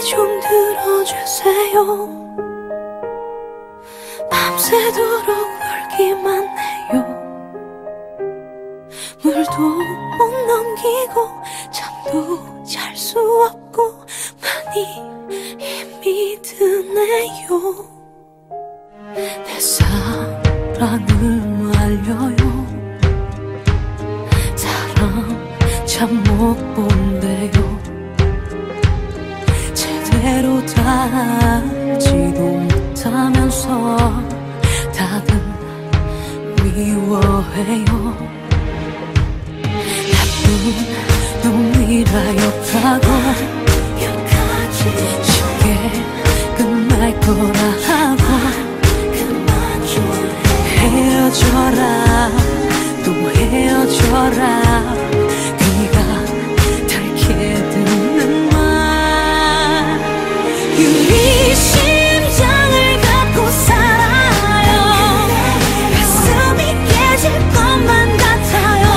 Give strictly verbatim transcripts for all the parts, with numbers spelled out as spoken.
좀 들어주세요. 밤새도록 울기만 해요. 물도 못 넘기고 잠도 잘 수 없고 많이 힘이 드네요. 내 사랑을 알려요. 사람 참 못 본대요. 제대로 다 알지도 못하면서 다들 미워해요. 나쁜 놈이라 욕하고 쉽게 끝날 거라 하고 헤어져라 또 헤어져라 귀가 닳게 듣는 말. 유리 심장을 갖고 살아요. 가슴이 깨질 것만 같아요.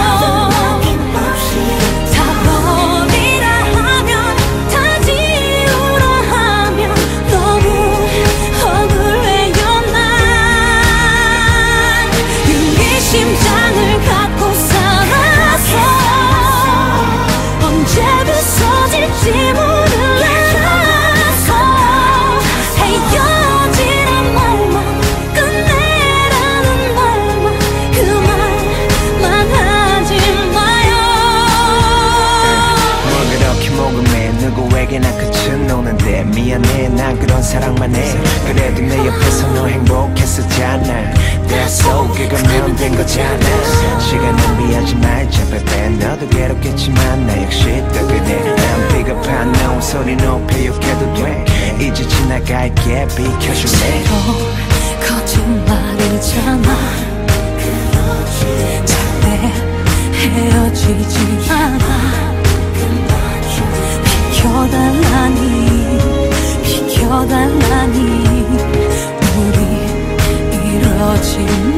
다 버리라 하면 다 지우라 하면 너무 억울해요. 난 유리 심장을 갖고 살아서 언제 부서질지 몰라. 누구에게나 끝은 오는데 미안해 난 그런 사랑만 해. 그래도 내 옆에서 너 행복했었잖아. That's all 그거면 된 거잖아. 시간 낭비하지 말자 baby. 너도 괴롭겠지만 나 역시 또 그래. 난 비겁한 너 소리 높여 욕해도 돼. 이제 지나갈게 비켜줄래. 거짓말이잖아. 절대 헤어지지 않아. 비켜달라니 비켜달라니 우리 이러지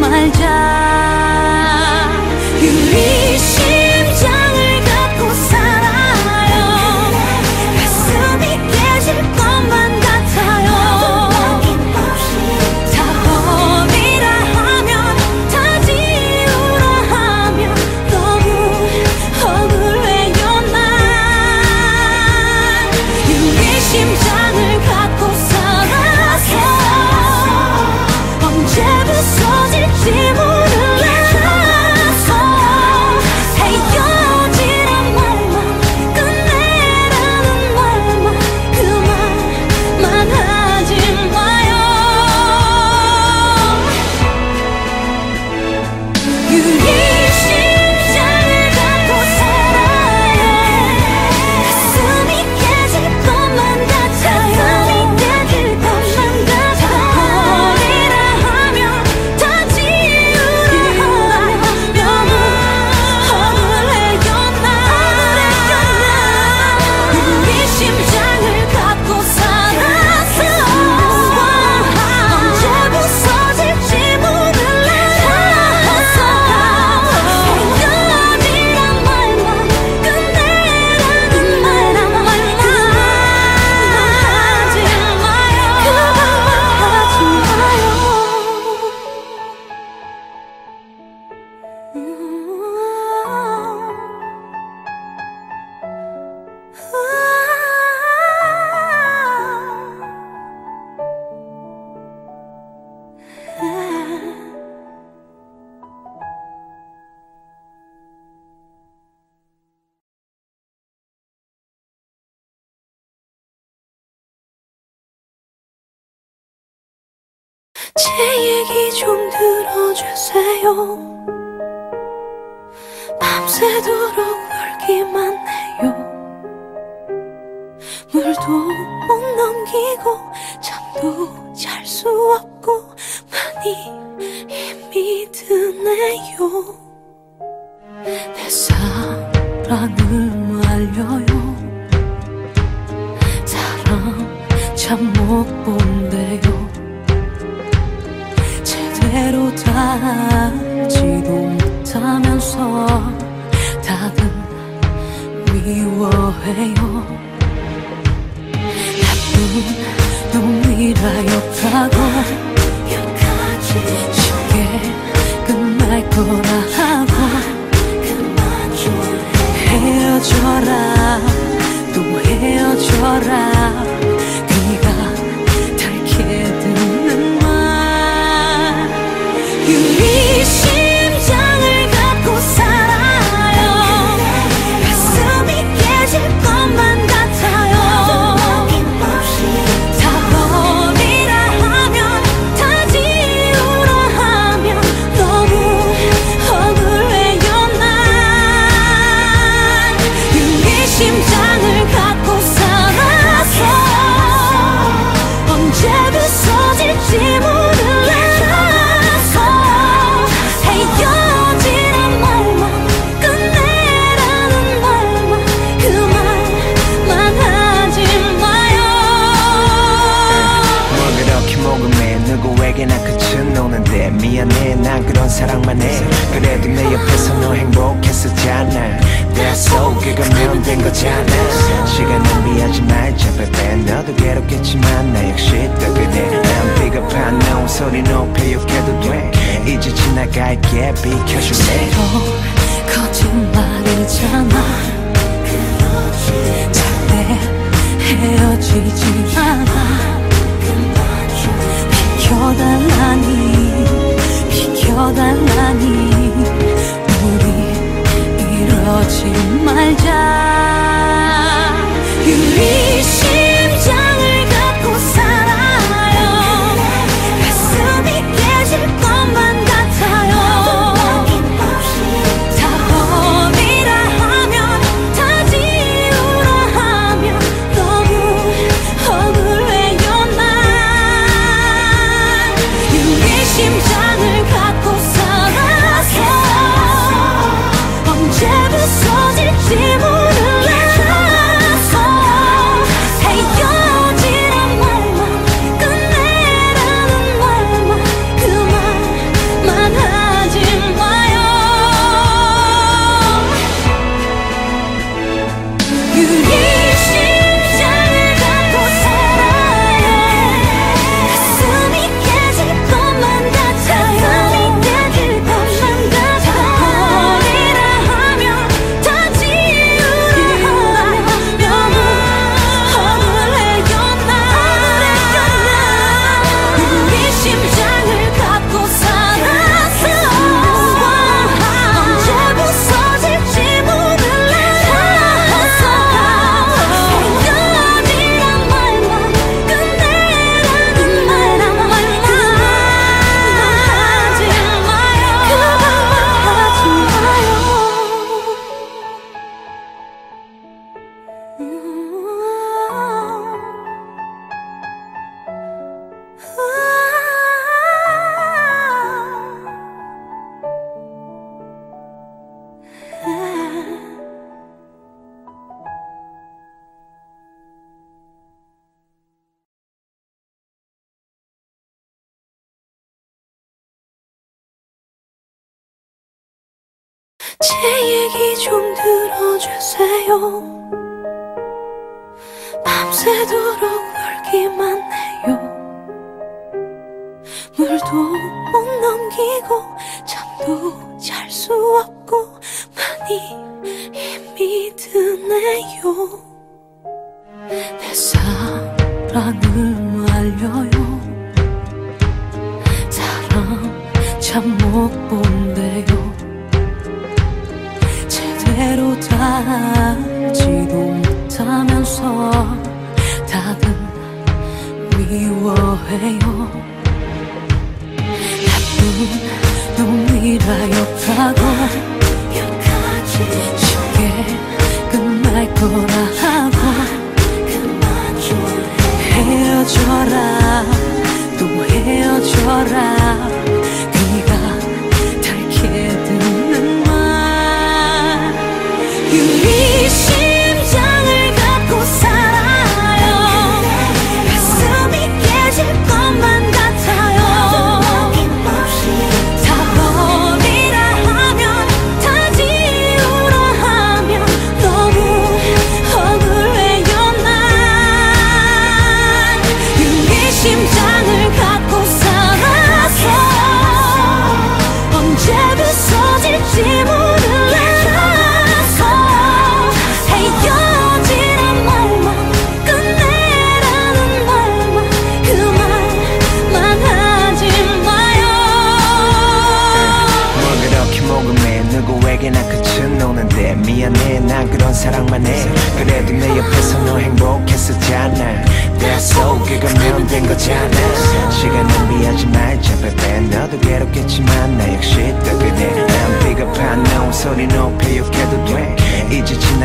말자. 유리 심장을 갖고 살아요. 가슴이 깨질 것만 같아요. 다 버리라 하면 다 지우라 하면 너무 억울해요. 난 유리 심장을 갖고 살아서 언제 부서질지 몰라. 제 얘기 좀 들어주세요. 밤새도록 울기만 해요. 물도 못 넘기고 잠도 잘 수 없고 많이 힘이 드네요. 내 사랑을 알려요. 사람 참 못 본대요. 제대로 다 알지도 못하면서 다들 미워해요. 나쁜 놈이라 욕하고 쉽게 끝날 거라 하고 헤어져라 또 헤어져라 네가 닳게 듣는 말 유리 심장을 갖고 살아요 가슴이 깨질 것만 같아요 다 버리라 하면 다 지우라 하면 너무 억울해요 난 유리 심장을 갖고 살아서 언제 부서질지 몰라서 헤어지란 말만 끝내라는 말만 그 말만 하지 마요 뭘 그렇게 모금해 누구에게나 끝은 오는데 미안해 난 그런 사랑만 해 그래도 내 옆에서 너 행복했었잖아 That's all 그거면 된 거잖아 시간 낭비하지 말자 baby 너도 괴롭겠지만 나 역시 또 그래 난 비겁한 너 소리 높여 욕해도 돼 이제 지나갈게 비켜줄래 또 거짓말이잖아 절대 헤어지지 않아 비켜달라니 비켜달라니 우리 이러지 말자 유리 심장을 갖고 살아요 가슴이 깨질 것만 같아요 다 버리라 하면 다 지우라 하면 너무 억울해요 난 유리 심장을 갖고 살아서 언제 부서질지 몰라서 헤어지란 말만 끝내라는 말만 그 말만 하지 마요 유리 심장을 갖고 살아요 가슴이 깨질 것만 같아요 깨질 것만 같아요 버리라 하면 다 지우라 하면 너무 억울해요 난 우리 심장을 갖고 살아서 언제 부서질지 몰라서 헤어지란 말만 끝내라는 말만 하지 마요 하지 마요 제 얘기 좀 들어주세요 밤새도록 울기만 해요 물도 못 넘기고 잠도 잘 수 없고 많이 힘이 드네요 내 사랑을 알려요 사랑 참 못 본대요 제대로 다 알지도 못하면서 다들 미워해요 나쁜 놈이라 욕하고 쉽게 끝날 거라 하고 헤어져라 또 헤어져라 네가 닳게 듣는 말 유리 심장을 갖고 살아요 가슴이 깨질 것만 같아요 다 버리라 하면 다 지우라 하면 너무 억울해요 난 유리 심장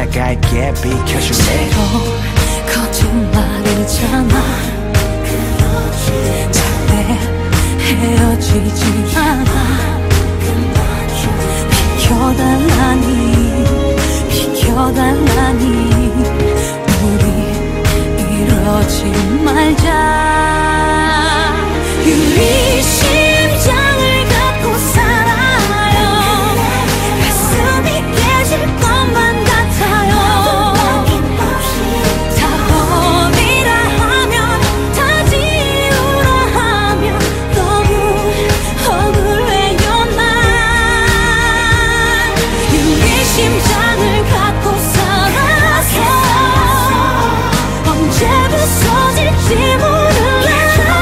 지나갈게 비켜줄래 거짓말이잖아 절대 헤어지지 않아 비켜달라니 비켜달라니 우리 이러지 말자 우리 심장을 갖고 살아요 가슴이 깨질 것만 같아요 다 버리라 하면 다 지우라 하면 너무 억울해요 난 우리 심장을 갖고 살아서 언제 부서질지 몰라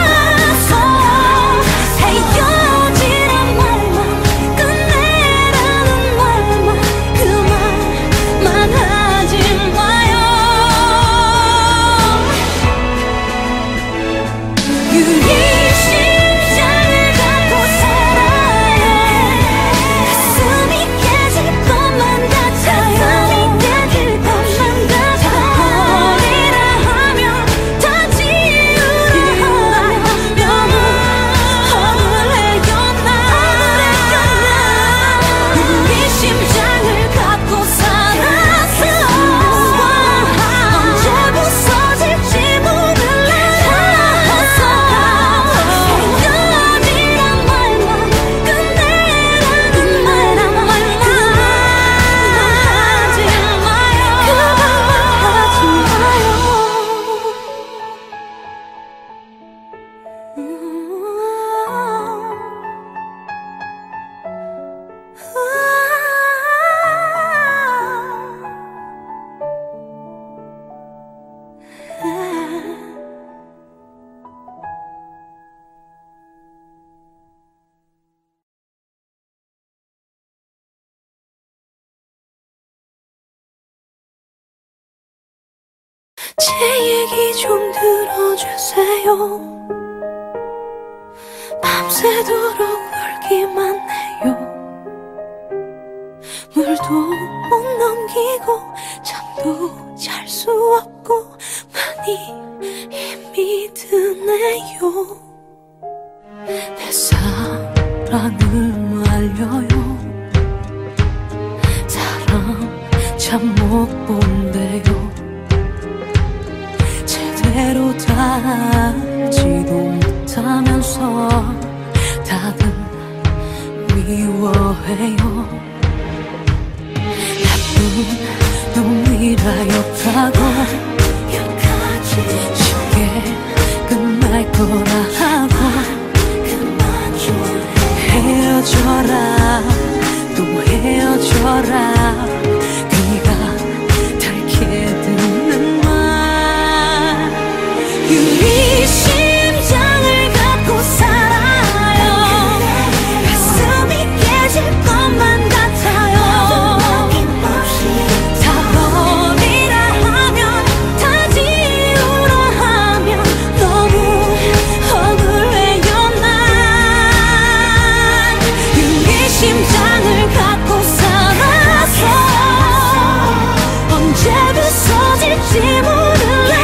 제 얘기 좀 들어주세요 밤새도록 울기만 해요 물도 못 넘기고 잠도 잘 수 없고 많이 힘이 드네요 내 사랑을 알려요 사랑 참 못 본대요 제대로 다 알지도 못하면서 다들 미워해요 나쁜 놈이라 욕하고 쉽게 끝날 거라 하고 헤어져라 또 헤어져라 네가 닳게 듣는 말 우리 심장을 갖고 살아요 가슴이 깨질 것만 같아요 다 버리라 하면 다 지우라 하면 너무 억울해요 난 우리 심장을 갖고 살아서 언제 부서질지 몰라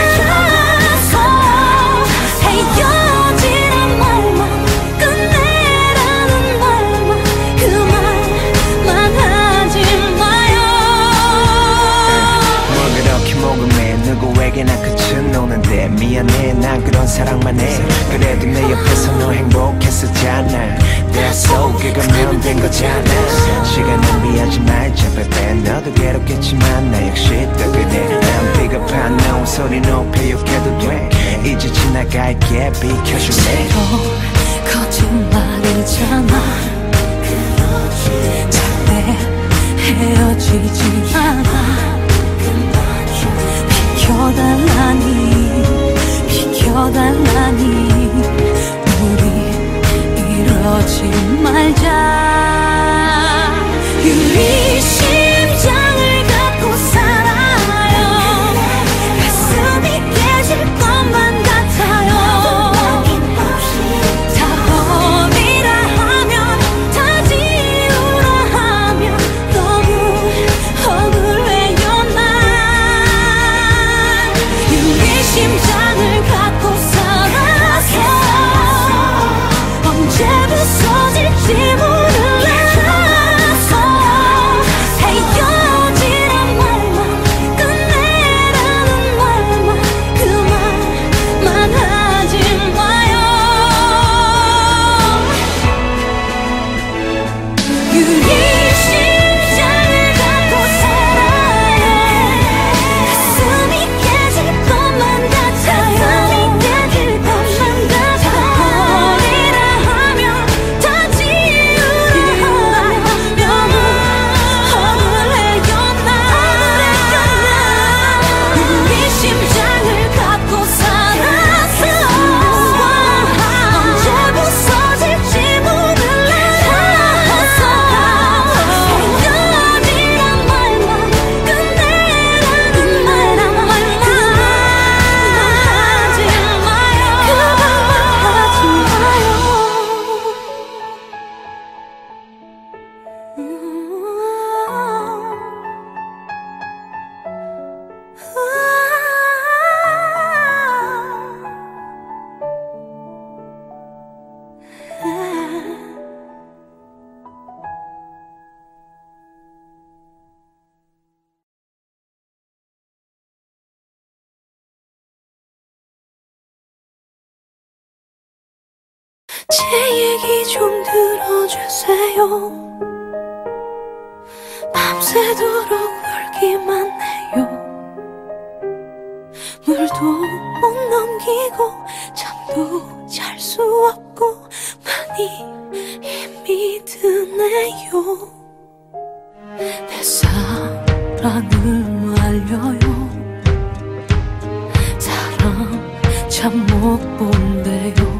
누구에게나 끝은 오는데 미안해 난 그런 사랑만 해 그래도 내 옆에서 너 행복했었잖아 내 속에 가면 된 거잖아 시간 낭비하지 말자 baby 너도 괴롭겠지만 나 역시 또 그래 난 비겁한 너 소리 높여 욕해도 돼 이제 지나갈게 비켜줄래 거짓말이잖아 절대 헤어지지 않아 비켜달라니 비켜달라니 우리 이러지 말자 우리 심장을 갖고 살아요 가슴이 깨질 것만 같아요 다 버리라 하면 다 지우라 하면 너무 억울해요 난 얘기 좀 들어주세요. 밤새도록 울기만 해요. 물도 못 넘기고 잠도 잘 수 없고 많이 힘이 드네요. 내 사랑을 알려요. 사람 참 못 본대요.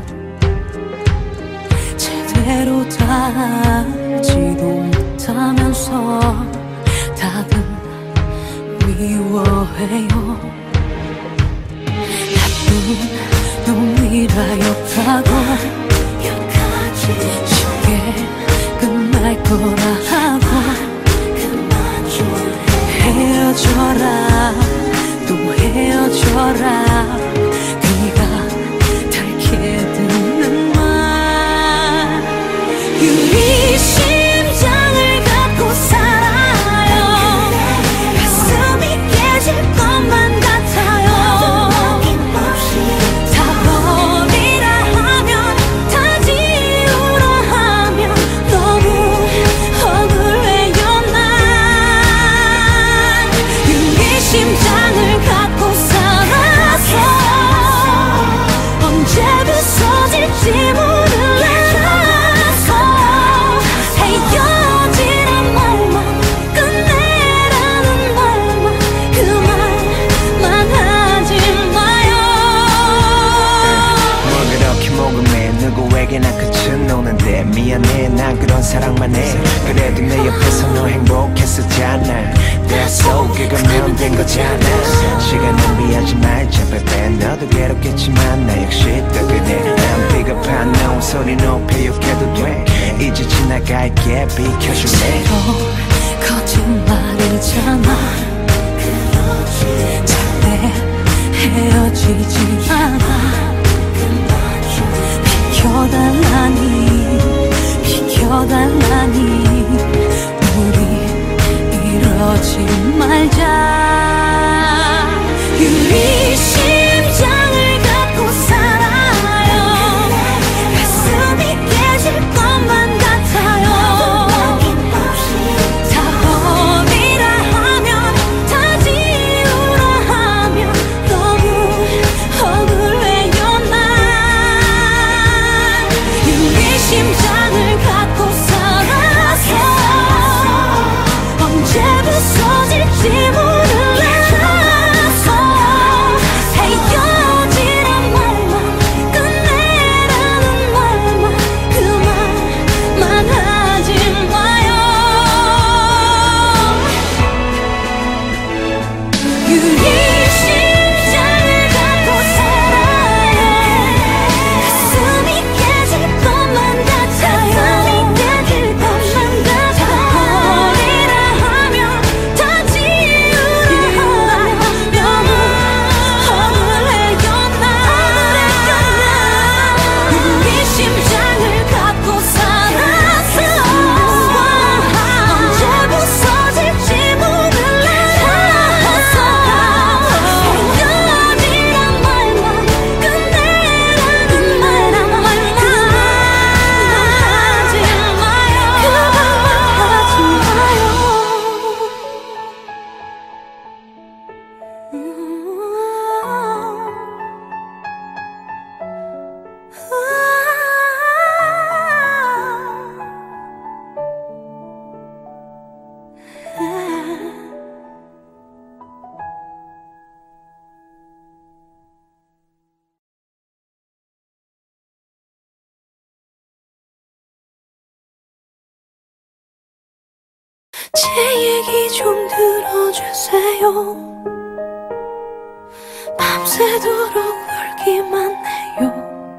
제대로 다 알지도 못하면서 다들 미워해요. 나쁜 놈이라 욕하고 쉽게 끝날 거라 하고 헤어져라 또 헤어져라 귀가 닳게 듣는 말. 유리 심장을 갖고 살아요. 가슴이 깨질 것만 같아요. 다 버리라 하면 다 지우라 하면 너무 억울해요. 난 유리 심장을 갖고 살아서 언제 부서질지 몰라서 헤어지란 말만 끝내라는 말만 그만만 하지 마요. 뭘 그렇게 모금해 누구에게나 끝은 오는데 미안해 난 그런 사랑만 해. 그래도 내 옆에서 너 행복했었잖아. That's all 그거면 된 거잖아. 시간 낭비하지 말자 baby. 너도 괴롭겠지만 나 역시 또 그래. 난 비겁한 너 소리 높여 욕해도 돼. 이제 지나갈게 비켜줄래. 거짓말이잖아. 절대 헤어지지 않아. 비켜달라니 비켜달라니 우리 이러지 말자. 유리 심장을 갖고 살아요. 가슴이 깨질 것만 같아요. 다 버리라 하면 다 지우라 하면 너무 억울해요. 난 유리 심장을 갖고 살아서 언제 부서질지 몰라서 헤어지란 말만 끝내라는 말만 그만만 하지 마요. 유리 심장을 갖고 살아요. 가슴이 깨질 것만 같아요. 깨질 것만 같아요. 버리라 하면 다 지우라 하면 너무 억울해요. 난 유리 심장을 갖고 살아서 언제 부서질지 몰라서 헤어지란 말만 끝내라는 말만 하지 마요. 그만하지 마요. 제 얘기 좀 들어주세요. 밤새도록 울기만 해요.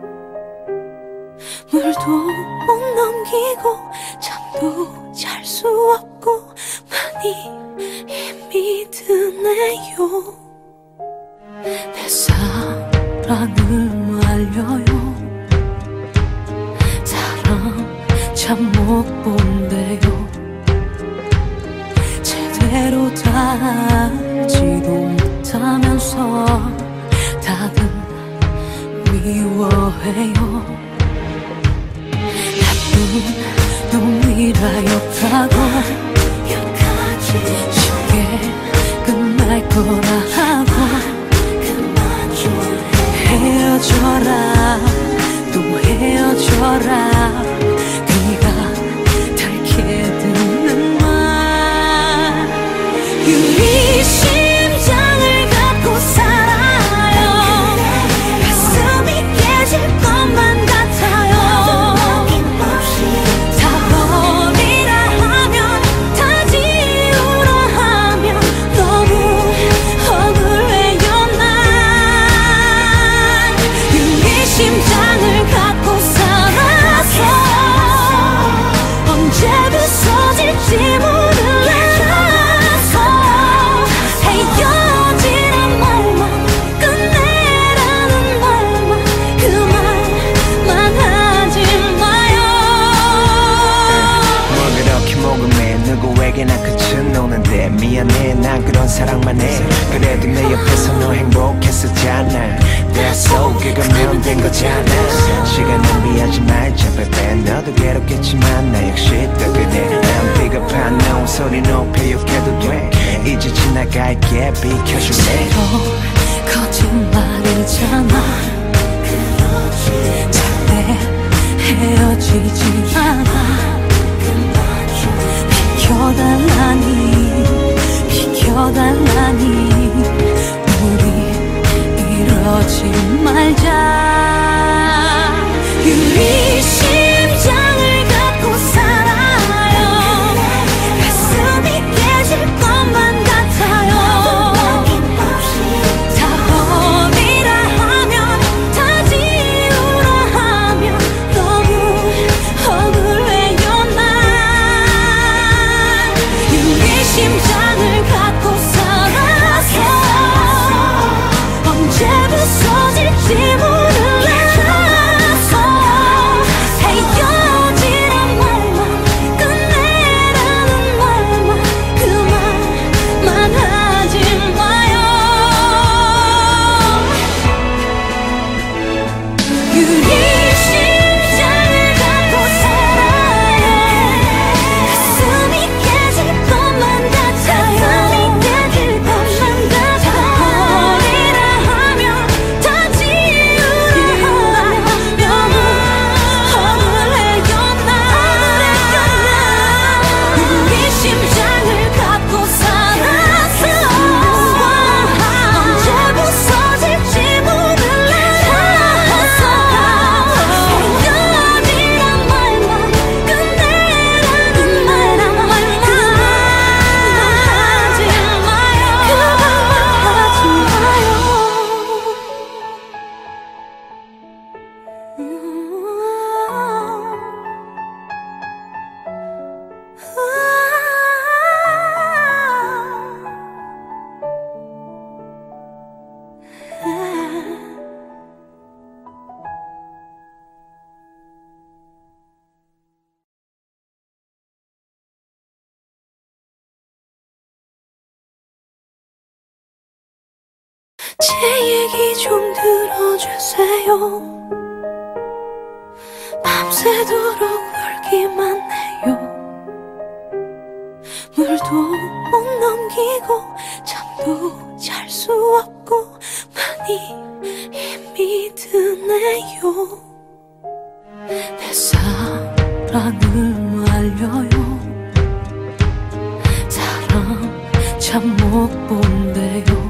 물도 못 넘기고 잠도 잘 수 없고 많이 힘이 드네요. 내 사랑을 알려요. 사람 참 못 본대요. 제대로 다 알지도 못하면서 다들 미워해요. 놈이라였다고 쉽게 끝날 거라 하고 헤어져라 또 헤어져라 네가 닳게 듣는 말 유리 심장을 갖고 살아요 가슴이 깨질 것만 같아요 다 버리라 하면 다 지우라 하면 너무 억울해요 난 유리 심장을 갖고 살아서 언제 부서질지 몰라서 헤어지란 말만 끝내라는 말만 그 말만 하지 마요 뭘 그렇게 모금해 누구에게나 끝은 오는데 미안해 난 그런 사랑만 해 그래도 내 옆에서 너 행복했었잖아 That's all 그거면 된 거잖아 시간 낭비하지 말자 baby 너도 괴롭겠지만 나 역시 또 그래 난 비겁한 너 소리 높여 욕해도 돼 이제 지나갈게 비켜줄래 또 거짓말이잖아 절대 헤어지지 않아 비켜달라니 비켜달라니 우리 이러지 말자 유리 심장을 갖고 살아요 가슴이 깨질 것만 같아요 다 버리라 하면 다 지우라 하면 너무 억울해요 난 유리 심장을 갖고 살아서 언제 부서질지 몰라서 헤어지란 말만 끝내라는 말만 그 말만 하지 마요 유리 심장을 갖고 살아요 가슴이 깨질 것만 같아요 깨질 것만 같아요 버리라 하면 다 지우라 하면 너무 억울해요 난 유리 심장을 갖고 살아서 언제 부서질지 몰라서 헤어지란 말만 끝내라는 말만 하지 마요 그 말만 하지 마요 제 얘기 좀 들어주세요 밤새도록 울기만 해요 물도 못 넘기고 잠도 잘 수 없고 많이 힘이 드네요 내 사랑을 알려요 사랑 참 못 본대요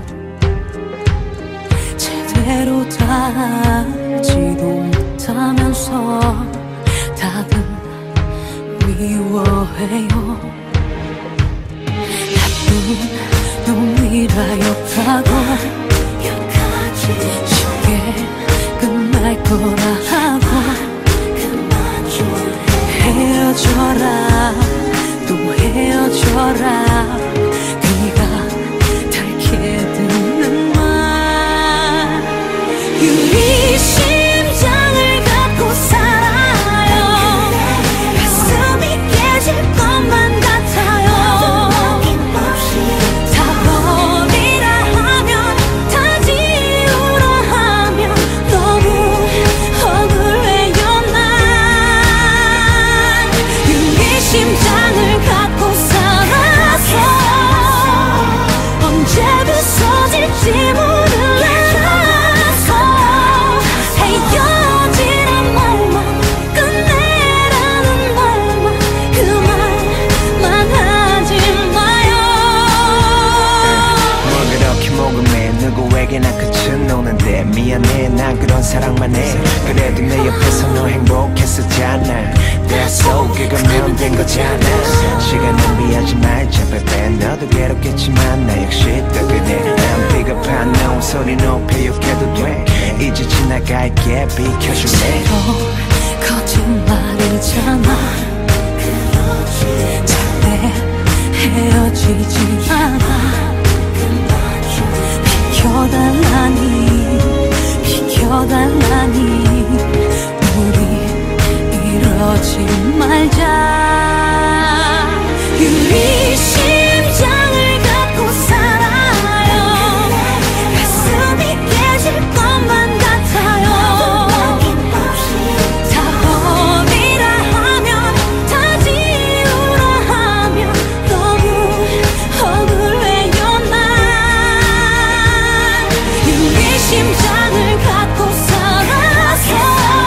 제대로 다 알지도 못하면서 다들 미워해요 나쁜 놈이라였다고 쉽게 끝날 거라 하고 헤어져라 또 헤어져라 네가 닳게 듣는 말 유리 심장을 갖고 살아요 가슴이 깨질 것만 같아요 다 버리라 하면 다 지우라 하면 너무 억울해요 난 유리 심 미안해 난 그런 사랑만 해 그래도 내 옆에서 너 행복했었잖아 That's all 그거면 된 거잖아 시간 낭비하지 말자 baby 너도 괴롭겠지만 나 역시 또 그래 난 비겁한 너 소리 높여 욕해도 돼 이제 지나갈게 비켜줄래 거짓말이잖아 절대 헤어지지 않아 비켜달라니 비켜달라니 우리 이러지 말자 우리 심장을 갖고 살아요 가슴이 깨질 것만 같아요 심장을 갖고 살아서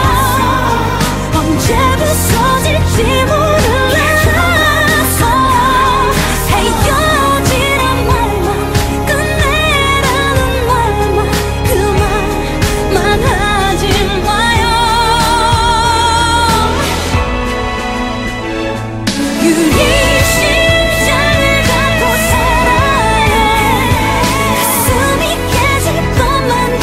언제 부서질지 몰라서 헤어지란 말만 끝내라는 말만 그만만 하지 마요 유리 심장을 갖고 살아요 가슴이 깨질 것만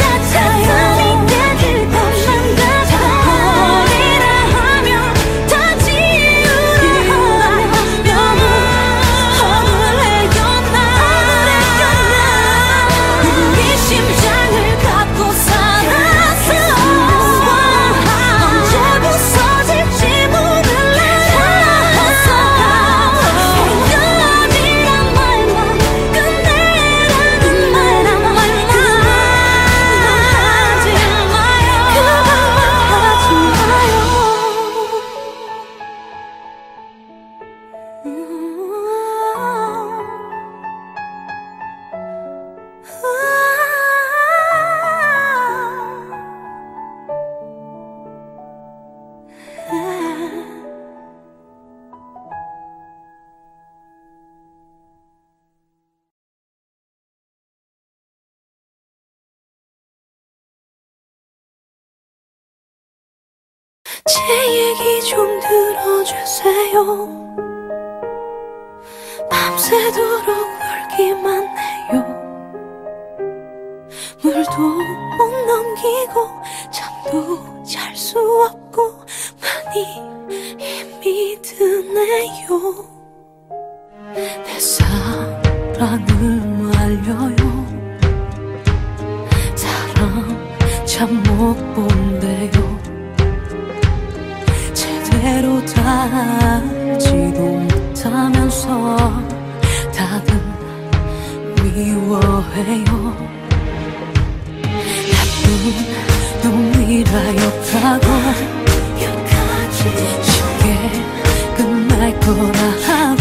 제 얘기 좀 들어주세요 밤새도록 울기만 해요 물도 못 넘기고 잠도 잘 수 없고 많이 힘이 드네요 내 사랑을 알려요 사랑 참 못 본대요 제대로 다 알지도 못하면서 다들 미워해요 나쁜 놈이라 욕하고 쉽게 끝날 거라 하고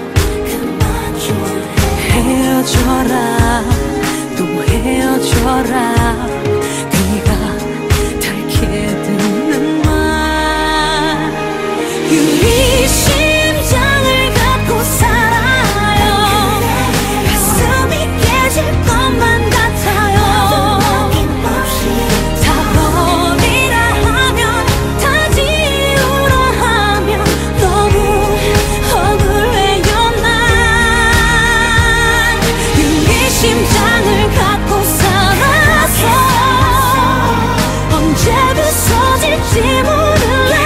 헤어져라 또 헤어져라 네가 닳게 듣는 말 유리 심장을 갖고 살아요 가슴이 깨질 것만 같아요 다 버리라 하면 다 지우라 하면 너무 억울해요 난 유리 심장을 갖고 살아서 언제 부서질지 몰라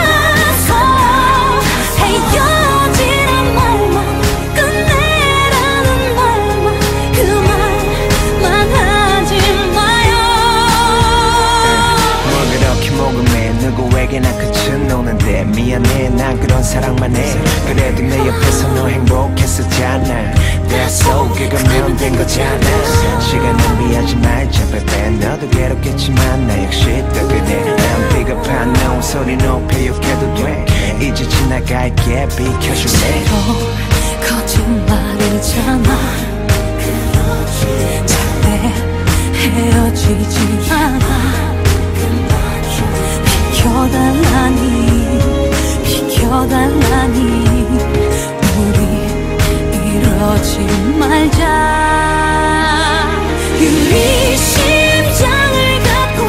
누구에게나 끝은 오는데 미안해 난 그런 사랑만 해 그래도 내 옆에서 너 행복했었잖아 That's all 그거면 된 거잖아 시간 낭비하지 말자 baby 너도 괴롭겠지만 나 역시 또 그래 난 비겁한 너 소리 높여 욕해도 돼 이제 지나갈게 비켜줄래 거짓말이잖아 절대 헤어지지 않아 비켜달라니 비켜달라니 우리 이러지 말자 유리 심장을 갖고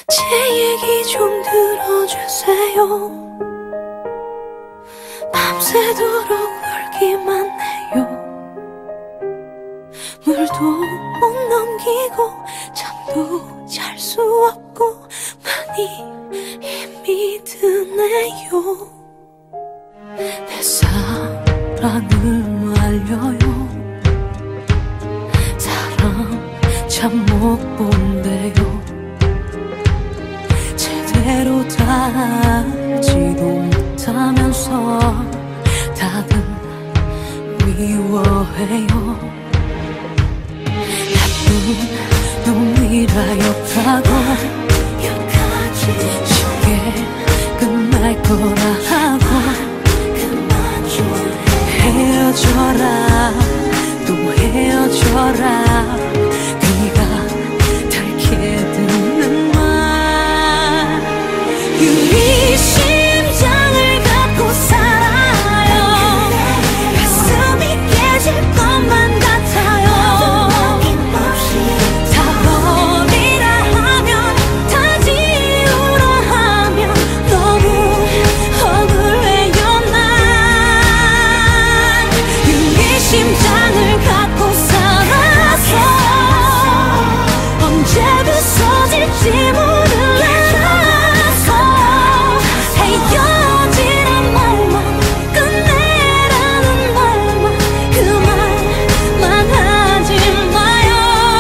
제 얘기 좀 들어주세요. 밤새도록 울기만 해요. 물도 못 넘기고 잠도 잘 수 없고 많이 힘이 드네요. 내 사랑을 알려요. 사랑 참 못 본대요. 제대로 다 알지도 못하면서 다들 미워해요. 나쁜 놈이라 욕하고 쉽게 끝날 거라 하고 헤어져라 또 헤어져라 귀가 닳게 듣는 말. 유리 심장을 갖고 살아요. 가슴이 깨질 것만 같아요. 다 버리라 하면 다 지우라 하면 너무 억울해요. 난 유리 심장을 갖고 살아서 언제 부서질지 몰라서 헤어지란 말만 끝내라는 말만 그만만 하지 마요.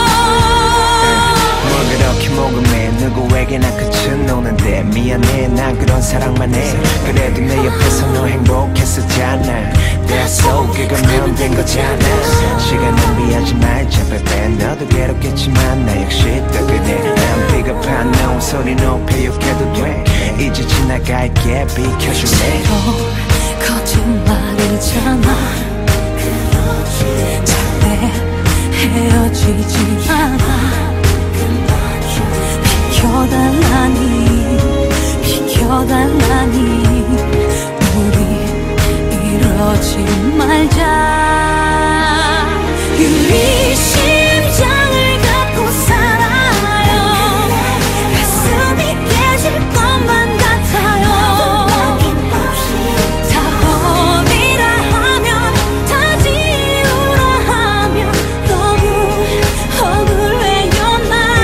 뭘 그렇게 모금해 누구에게나 끝은 오는데 미안해 난 그런 사랑만 해. 그래도 내 옆에서 너 행복했었잖아. That's all 그거면 된 거잖아. 시간 낭비하지 말자 baby. 너도 괴롭겠지만 나 역시 또 그래. 난 비겁한 놈 소리 높여 욕해도 돼. 이제 지나갈게 비켜줄래. 거짓말이잖아. 절대 헤어지지 않아. 비켜달라니 비켜달라니 우리 이러지 말자. 유리 심장을 갖고 살아요. 가슴이 깨질 것만 같아요. 다 버리라 하면 다 지우라 하면 너무 억울해요.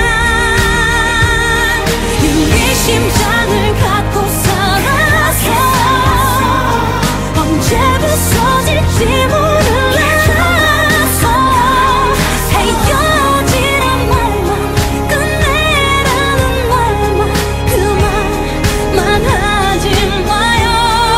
난 유리 심장을 갖고 살아서 언제 부서질지 몰라서 헤어지란 말만 끝내라는 말만 그만만 하지 마요.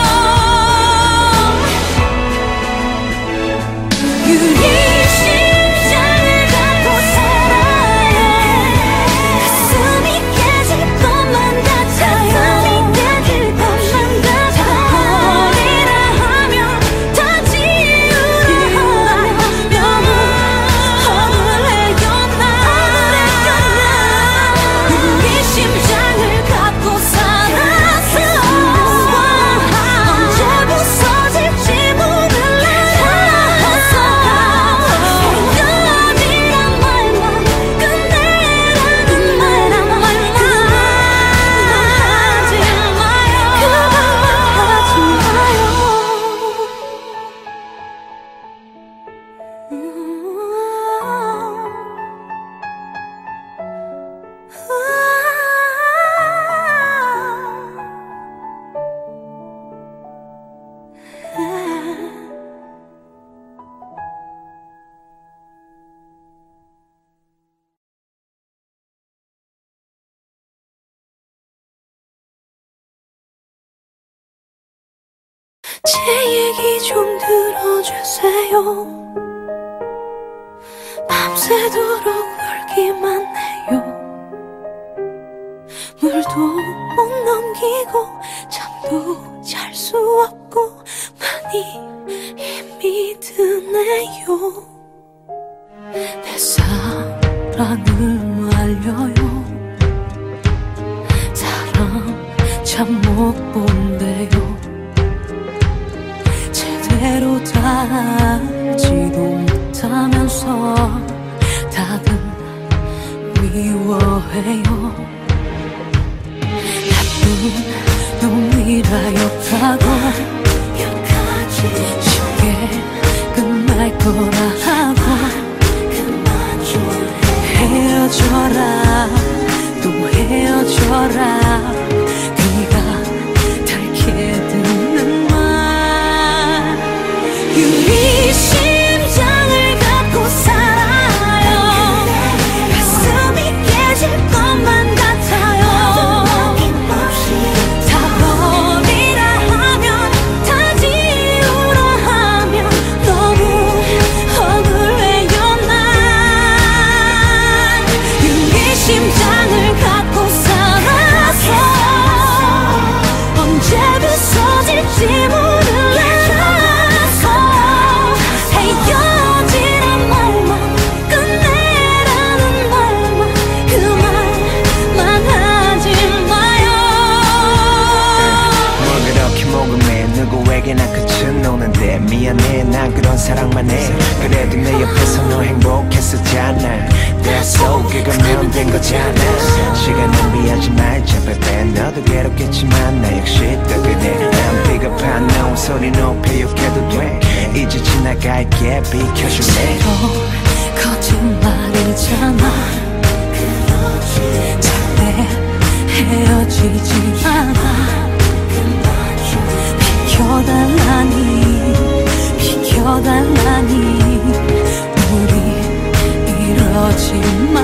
유리 심장을 갖고 살아요. 가슴이 깨질 것만 같아요. 깨질 것만 같아요. 버리라 하면 다 지우라 하면 너무 억울해요. 난 유리 심장을 갖고 살아서 언제 부서질지 몰라서 헤어지란 말만 끝내라는 말만 그만하지 마요. 그만하지 마요. 제 얘기 좀 들어주세요. 밤새도록 울기만 해요. 물도 못 넘기고 잠도 잘 수 없고 많이 힘이 드네요. 내 사랑을 알려요. 사랑 참 못 본대요. 제대로 다 알지도 못하면서 다들 미워해요. 거라 하고 헤어져라 또 헤어져라 네가 닳게 듣는 말 유리 심장을 갖고 살아요 가슴이 깨질 것만 같아요 다 버리라 하면 다 지우라 하면 너무 억울해요 난 유리 심장을 갖고 살아서 언제 부서질지 몰라서 헤어지란 말만 끝내라는 말만 그 말만 하지 마요 뭘 그렇게 모금해 누구에게나 끝은 오는데 미안해 난 그런 사랑만 해 그래도 내 옆에서 너 행복했었잖아 That's all 그거면 된 거잖아 시간 낭비하지 말자 baby 너도 괴롭겠지만 나 역시 또 그래 난 비겁한 너 소리 높여 욕해도 돼 이제 지나갈게 비켜줄래 거짓말이잖아 절대 헤어지지 않아 비켜달라니 비켜달라니 우리 이러지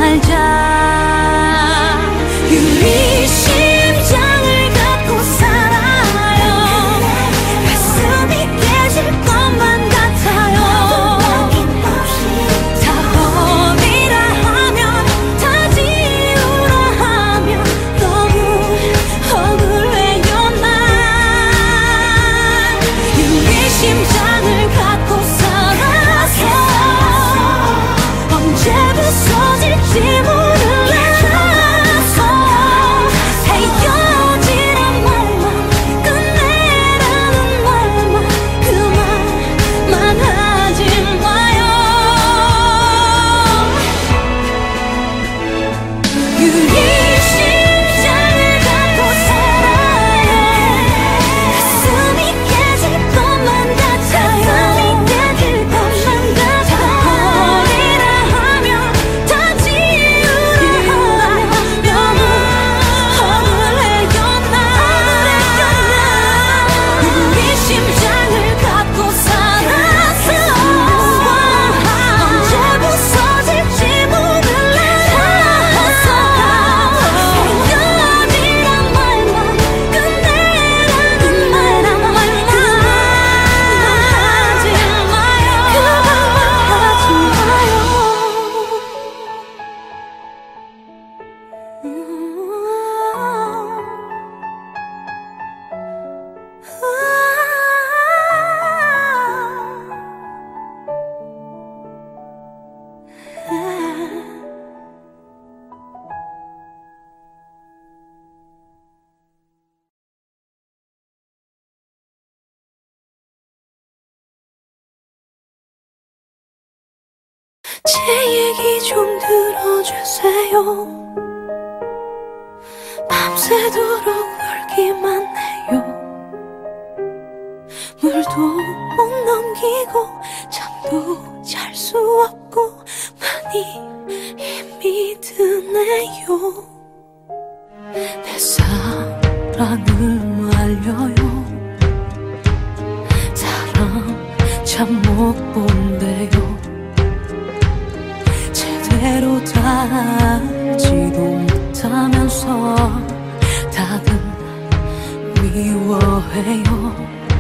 말자 유리 심장을 갖고 살아요 가슴이 깨질 것만 같아요 다 버리라 하면 다 지우라 하면 너무 억울해요 난 유리 심장을 갖고 살아서 언제 부서질지 몰라서 헤어지란 말만 끝내라는 말만 그 말만 하지 마요 유리 심장을 갖고 살아요 가슴이 깨질 것만 같아요 깨질 것만 같아요 버리라 하면 다 지우라 하면 너무 억울해요 난 유리 심장을 갖고 살아서 언제 부서질지 몰라서 헤어지란 말만 끝내라는 말만 하지 마요 하지 마요 제 얘기 좀 들어주세요 밤새도록 울기만 해요 물도 못 넘기고 잠도 잘 수 없고 많이 힘이 드네요 내 사랑을 말려요 사랑 참 못 본대요 제대로 다 알지도 못하면서 다들 미워해요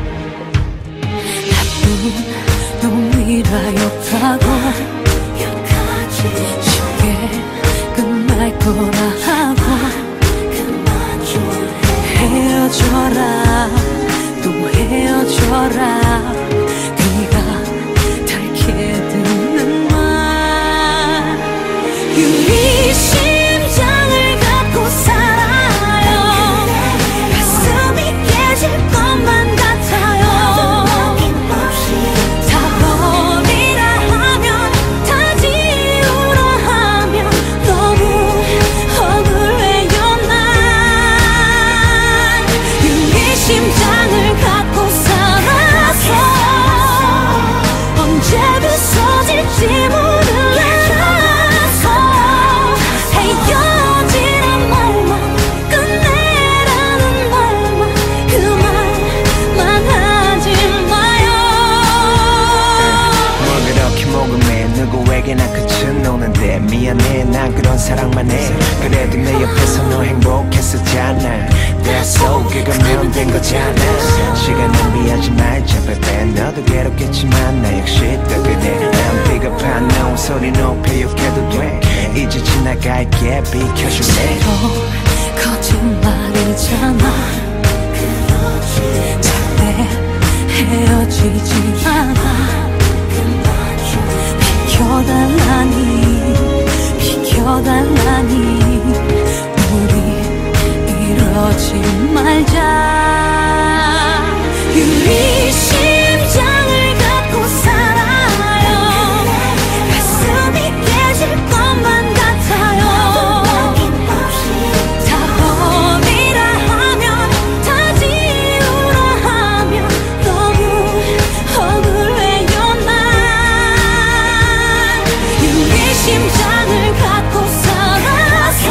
나쁜 놈이라 욕하고 쉽게 끝날 거라 하고 헤어져라 또 헤어져라 네가 닳게 듣는 말 유리 심장을 갖고 살아요 가슴이 깨질 것만 같아요 다 버리라 하면 다 지우라 하면 너무 없어질지 몰라서 헤어지란 말만 끝내라는 말만 그 말만 하지 마요. 뭘 그렇게 모금해 누구에게나 끝은 오는데 미안해 난 그런 사랑만 해. 그래도 내 옆에서 너 행복했었잖아. That's all 그거면 된 거잖아. 시간 낭비하지 말자 baby. 너도 괴롭겠지만 나 역시 또 그래. 난 비겁한 너 소리 높여 욕해도 돼. 이제 지나갈게 비켜줄래. 거짓말이잖아. 절대 헤어지지 않아. 비켜달라니 비켜달라니 우리 이러지 말자. 유리 심장을 갖고 살아요. 가슴이 깨질 것만 같아요. 다 버리라 하면 다 지우라 하면 너무 억울해요 난. 유리 심장을 갖고 살아서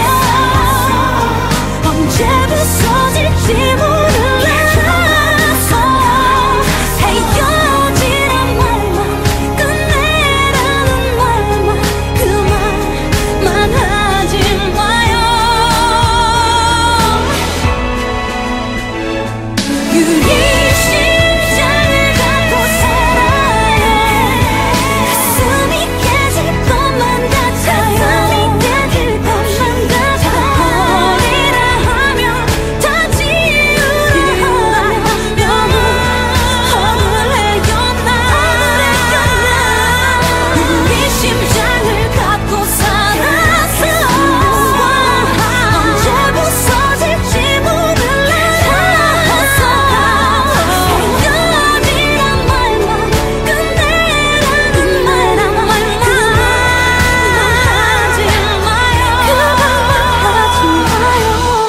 언제 부서질지 몰라서 헤어지란 말만 끝내라는 말만 그 말만 하지 마요. 유리 심장을 갖고 살아요. 가슴이 깨질 것만 같아요. 깨질 것만 같아요. 버리라 하면 다 지우라 하면 너무 억울해요 난. 우리 심장을 갖고 살아서 언제 부서질지 몰라서 헤어지란 말만 끝내라는 말만 하지 마요. 하지 마요.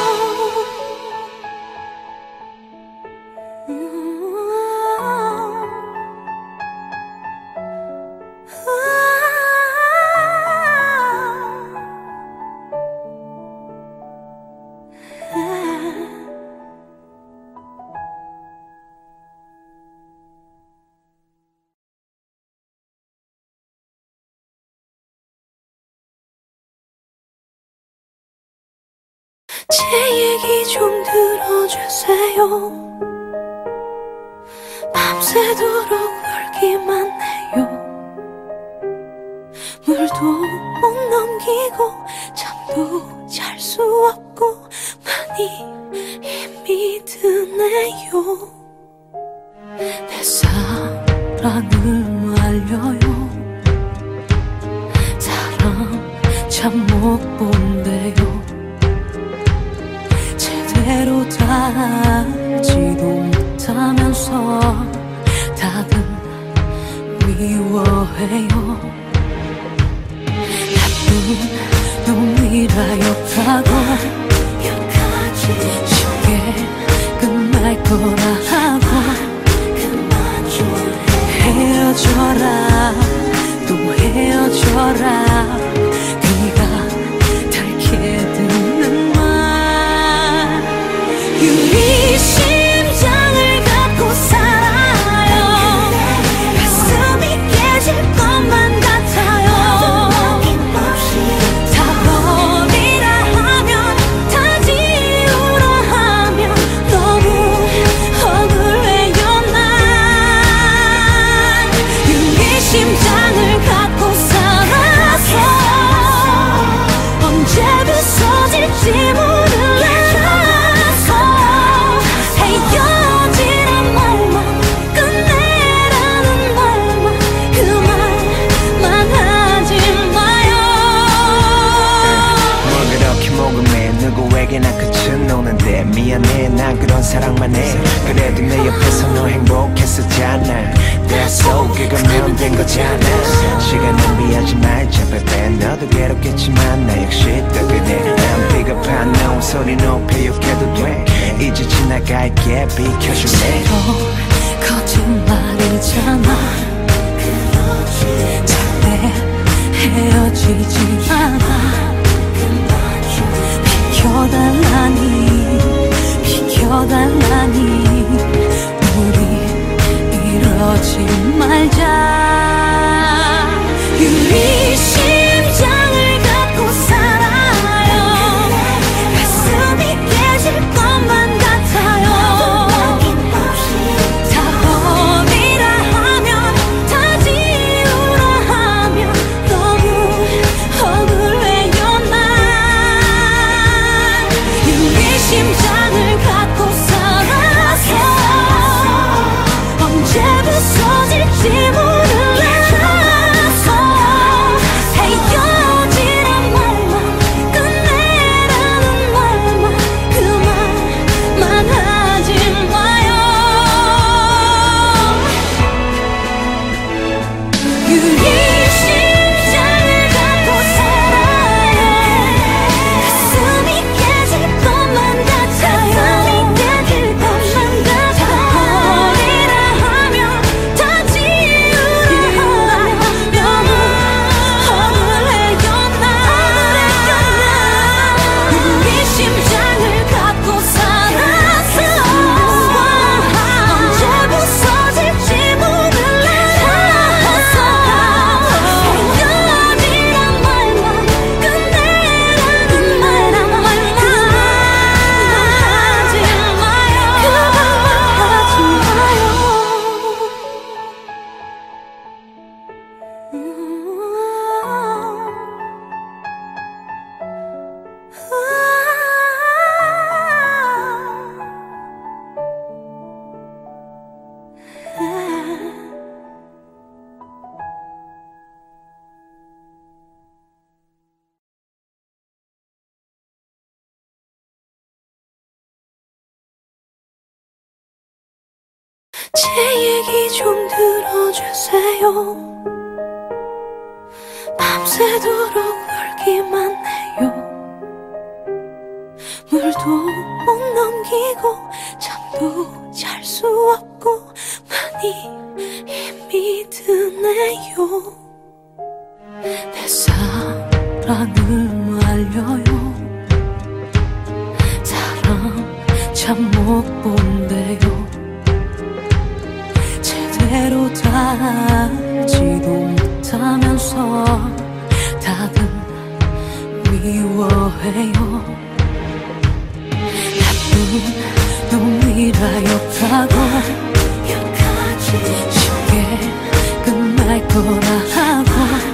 제 얘기 좀 들어주세요. 밤새도록 울기만 해요. 물도 못 넘기고 잠도 잘 수 없고 많이 힘이 드네요. 내 사랑을 알려요. 사랑 참 못 본대요. 제대로 다 알지도 못하면서 다들 미워해요. 나쁜 놈이라 욕하고 쉽게 끝날 거라 하고 헤어져라 또 헤어져라 네가 닳게 듣는 말. 유리 심장을 갖고 살아요. 가슴이 깨질 것만 같아요. 다 버리라 하면 다 지우라 하면 너무 억울해요 난. 유리 심장을 갖고 살아서 언제 부서질지 몰라서 헤어지란 말만 끝내라는 말만 그 말만 하지 마요. 뭘 그렇게 모금해 누구에게나 끝은 오는데 미안해 난 그런 사랑만 해. 그래도 내 옆에서 너 행복했었잖아. That's all 그거면 된 거잖아. 시간 낭비하지 말자 baby. 너도 괴롭겠지만 나 역시 또 그래. 난 비겁한 너 소리 높여 욕해도 돼. 이제 지나갈게 비켜줄래. 거짓말이잖아. 절대 제 얘기 좀 들어주세요. 밤새도록 울기만 해요. 물도 못 넘기고 잠도 잘 수 없고 많이 힘이 드네요. 내 사랑을 말려요. 사랑 참 못 본대요. 제대로 다 알지도 못하면서 다들 미워해요. 나쁜 놈이라 욕하고 쉽게 끝날 거라 하고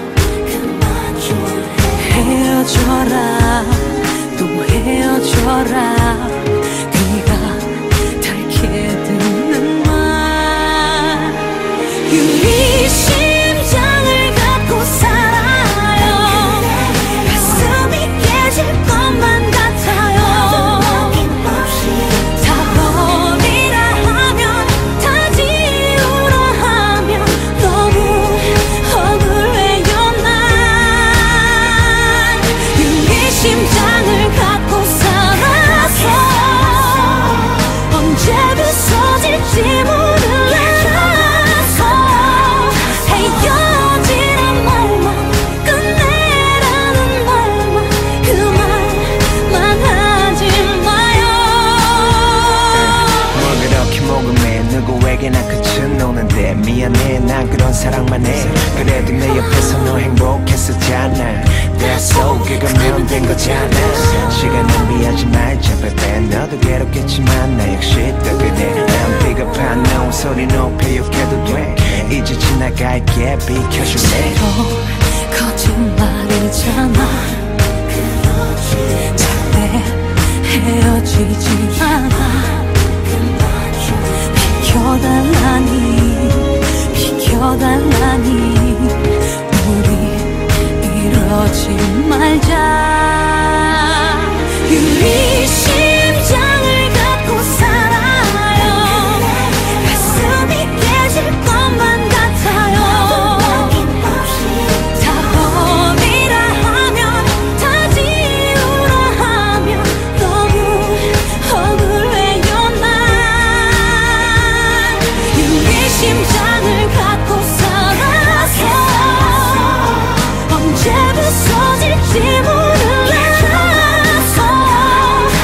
헤어져라 또 헤어져라 귀가 닳게 듣는 말. 유리 심장을 갖고 살아요. 가슴이 깨질 것만 같아요. 다 버리라 하면 다 지우라 하면 너무 억울해요 난. 유리 심장을 갖고 살아서 언제 부서질지 몰라. 누구에게나 끝은 오는데 미안해 난 그런 사랑만 해. 그래도 내 옆에서 너 행복했었잖아. That's okay 가면 된 거잖아. 시간 낭비하지 말자 baby. 너도 괴롭겠지만 나 역시 또 그래. 난 비겁한 너 소리 높여 욕해도 돼. 이제 지나갈게 비켜줄래. 거짓말이잖아. 절대 헤어지지 않아. 비켜달라니 비켜달라니 우리 이러지 말자. 유리 심장을 갖고 살아요. 가슴이 깨질 것만 같아요. 다 버리라 하면 다 지우라 하면 너무 억울해요 난. 유리 심장을 갖고 살아서 언제 부서질지 몰라서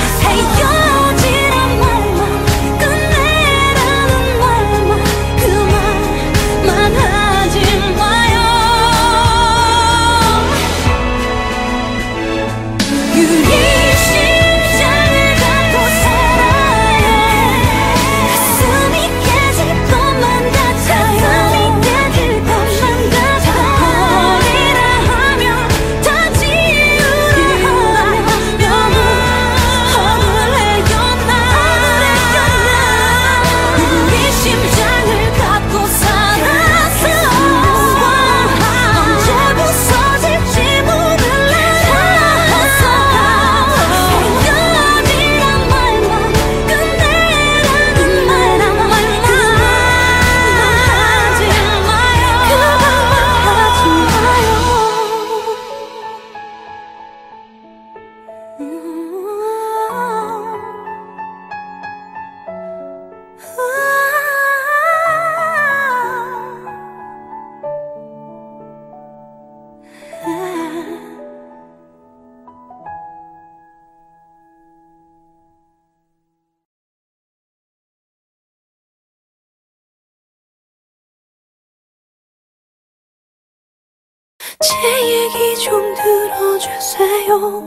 제 얘기 좀 들어주세요.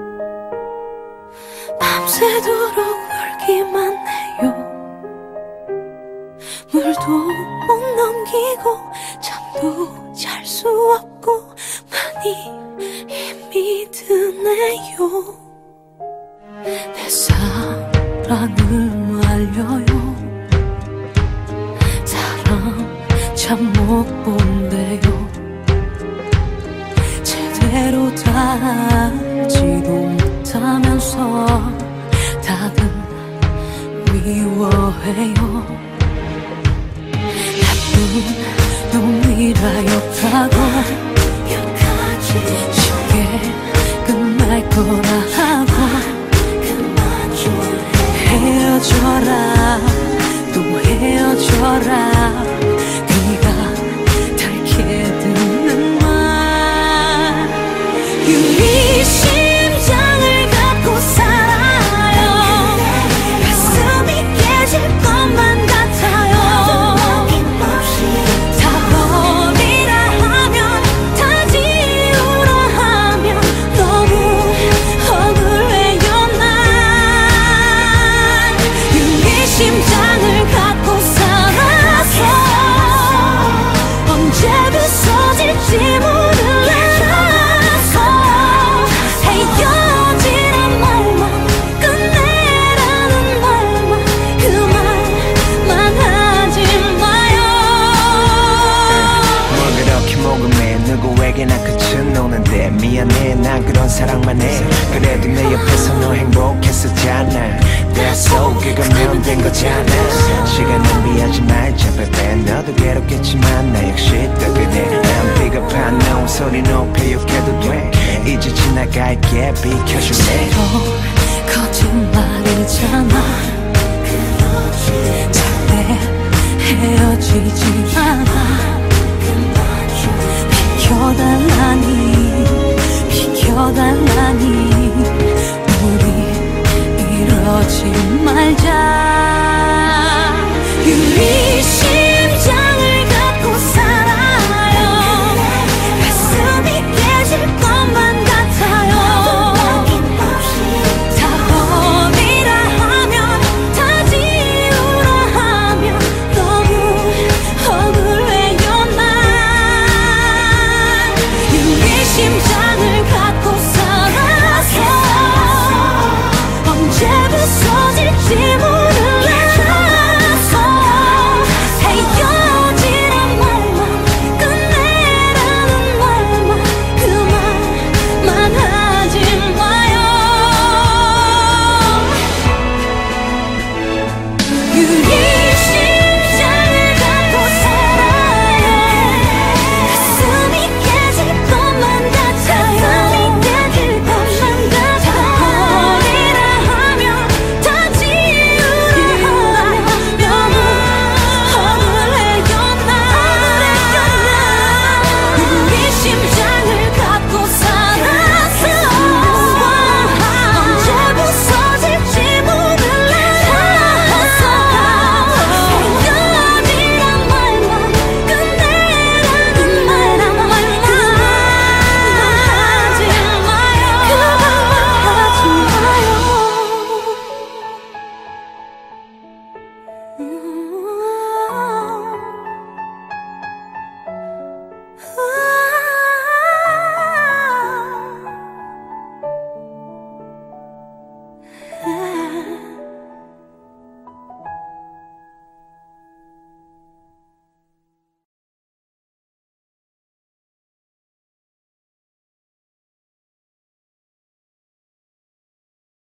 밤새도록 울기만 해요. 물도 못 넘기고 잠도 잘 수 없고 많이 힘이 드네요. 내 사랑을 알려요. 사랑 참 못 본대요. 제대로 다 알지도 못하면서 다들 미워해요. 나쁜 놈이라 욕하고 쉽게 끝날 거라 하고 헤어져라 또 헤어져라 네가 닳게 듣는 말. 유리 심장을 갖고 살아요. 가슴이 깨질 것만 같아요. 다 버리라 하면 다 지우라 하면 너무 억울해요 난. 유리 심장을 갖고 살아서 언제 부서질지 몰라서 헤어지란 말만 끝내라는 말만 그 말만 하지 마요. 뭘 그렇게 모금해 누구에게나 끝은 오는데 미안해 난 그런 사랑만 해. 그래도 내 옆에서 너 행복했었잖아. That's so 그거면 된 거잖아. 시간 낭비하지 말자 baby. 너도 괴롭겠지만 나 역시 또 그래. 난 비겁한 너 소리 높여 욕해도 돼. 이제 지나갈게 비켜줄래. 또 거짓말이잖아. 절대 헤어지지 않아. 비켜달라니 비켜달라니 우리 이러지 말자. 유리 심장을 갖고 살아요. 가슴이 깨질 것만 같아요. 다 버리라 하면 다 지우라 하면 너무 억울해요 난. 유리 심장